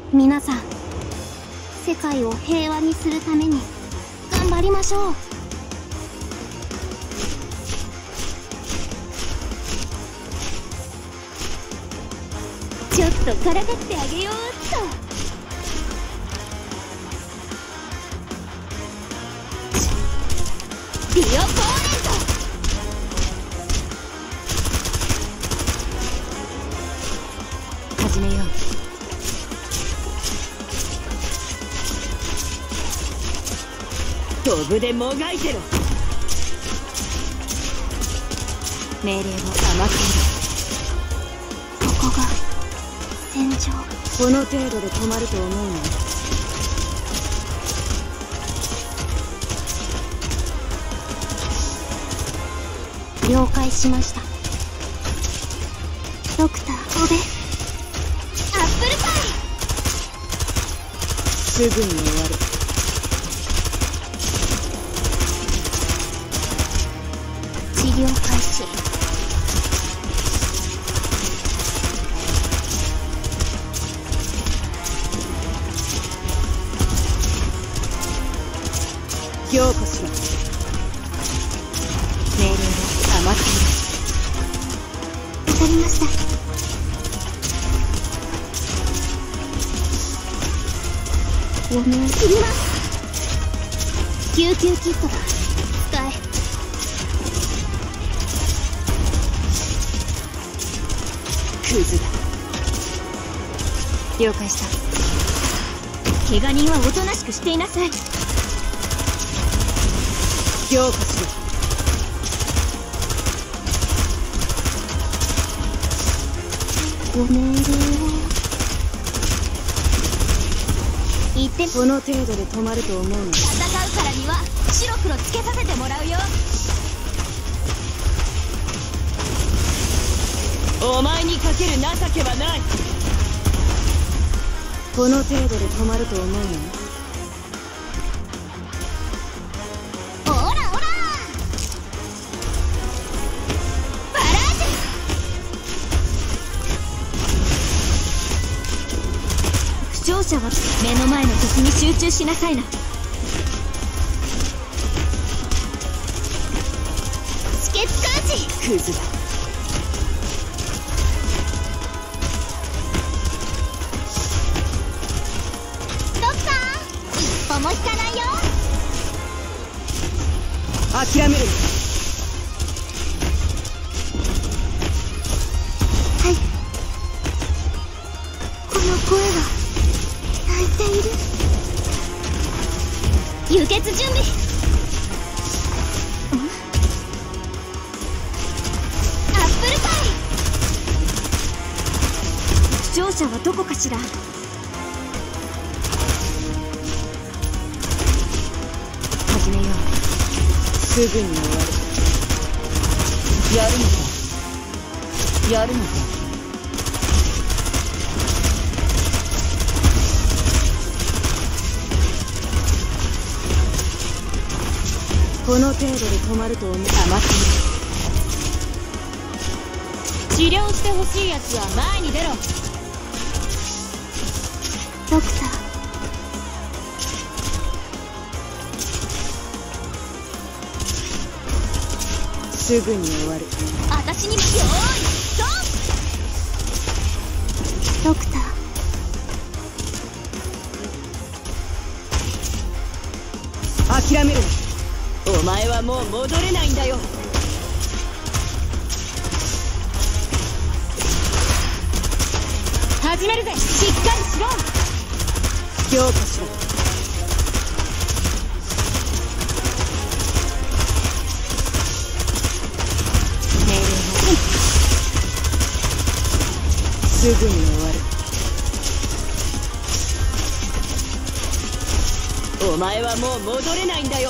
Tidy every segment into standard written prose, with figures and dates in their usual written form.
皆さん、世界を平和にするために頑張りましょう。ちょっとからかってあげようっと。ディオポーネント。始めよう。 飛ぶでもがいてろ。 命令を甘く見る。ここが戦場。 この程度で止まると思うの？ 了解しました。ドクター、オベ。アップルパイ。 すぐに終わる。 治療開始。 強化しろ。 命令を甘く見る。わかりました。お願いします。救急キットだ。使え。 クズだ。 了解した。怪我人はおとなしくしていなさい。 強化しろ。 ご命令を言って。 この程度で止まると思うの？ 戦うからには白黒つけさせてもらうよ。 お前にかける情けはない。この程度で止まると思うの？ オラオラバラージュ。負傷者は目の前の敵に集中しなさいな。止血感知。 クズだ。 もう引かないよ。 諦める。 はい。この声は泣いている。輸血準備。アップルパイ。負傷者はどこかしら。 すぐに終わる。やるのか？やるのか？この程度で止まると思う。甘く治療してほしいやつは前に出ろ。 ドクター。 すぐに終わる。 私にも。よーいドン。ドクター。諦めるな。お前はもう戻れないんだよ。始めるぜ。しっかりしろ。強化しろ。すぐに終わる。お前はもう戻れないんだよ。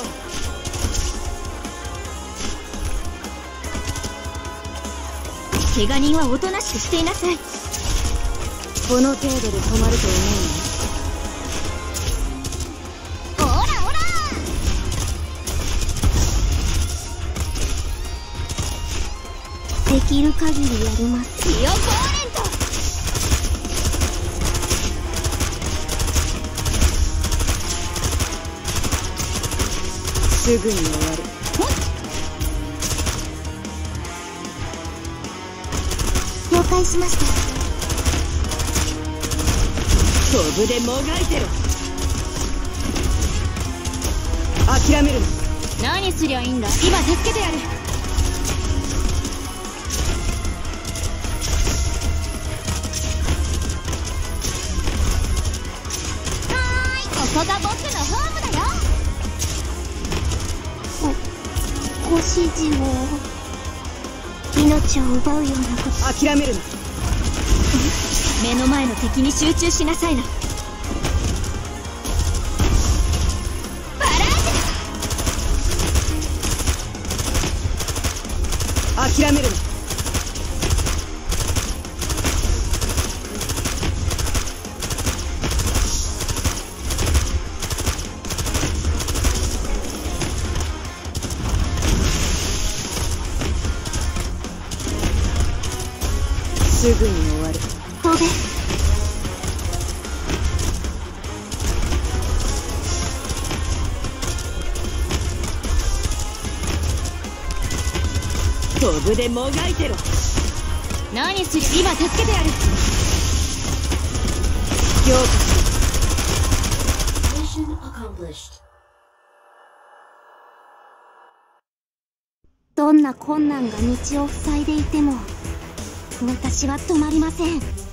怪我人はおとなしくしていなさい。 この程度で止まると思うの？ オラオラ。できる限りやります。ディオポーネント。 すぐに終わる。 了解しました。 飛ぶでもがいてろ。諦めるな。 何すりゃいいんだ。今助けてやる。ここが僕のホームだよ。ご指示を。命を奪うようなこと。 諦めるな。 目の前の敵に集中しなさいな。バラージュ。 諦めるな。すぐに終わる。 神戸。 飛ぶでもがいてろ。 何すり、今助けてやる。 強化。 どんな困難が道を塞いでいても私は止まりません。